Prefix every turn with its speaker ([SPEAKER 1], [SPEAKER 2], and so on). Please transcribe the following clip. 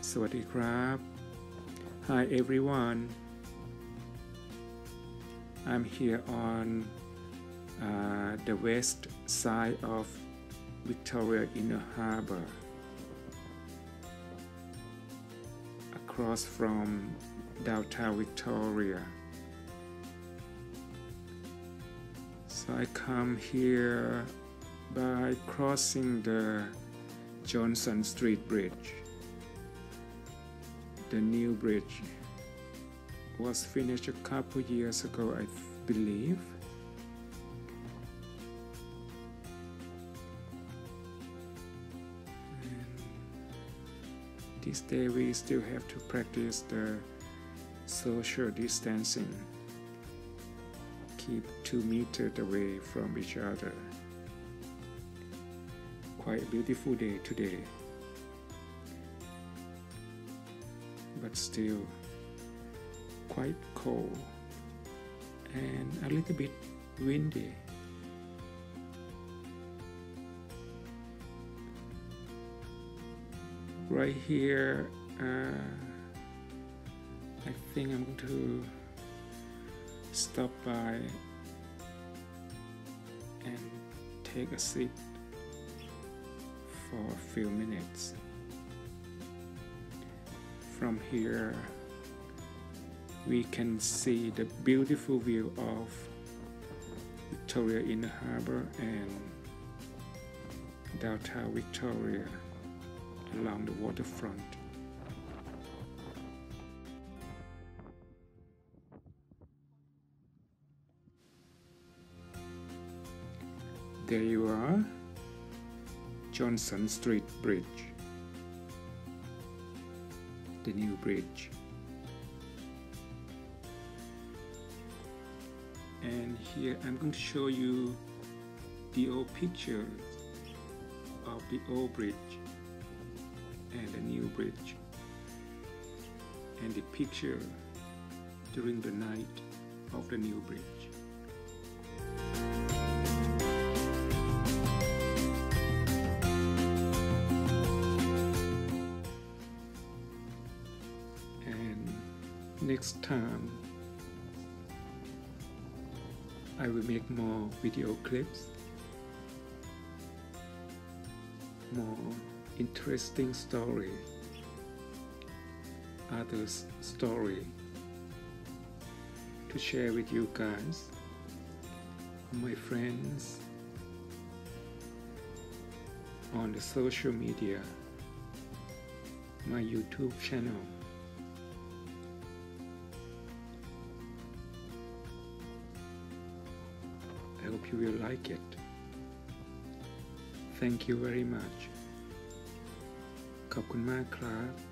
[SPEAKER 1] สวัสดีครับ Hi everyone. I'm here on the west side of Victoria Inner Harbour, across from downtown Victoria. So I come here by crossing the Johnson Street Bridge. The new bridge was finished a couple years ago, I believe. And this day we still have to practice the social distancing. Keep 2 meters away from each other. Quite a beautiful day today, but still quite cold and a little bit windy. Right here, I think I'm going to stop by and take a seat for a few minutes. From here, we can see the beautiful view of Victoria Inner Harbour and downtown Victoria along the waterfront. There you are, Johnson Street Bridge, the new bridge. And here I'm going to show you the old pictures of the old bridge and the new bridge, and the picture during the night of the new bridge. And next time I will make more video clips, more interesting story, others story to share with you guys, my friends, on the social media, my YouTube channel. I hope you will like it. Thank you very much. ขอบคุณมากครับ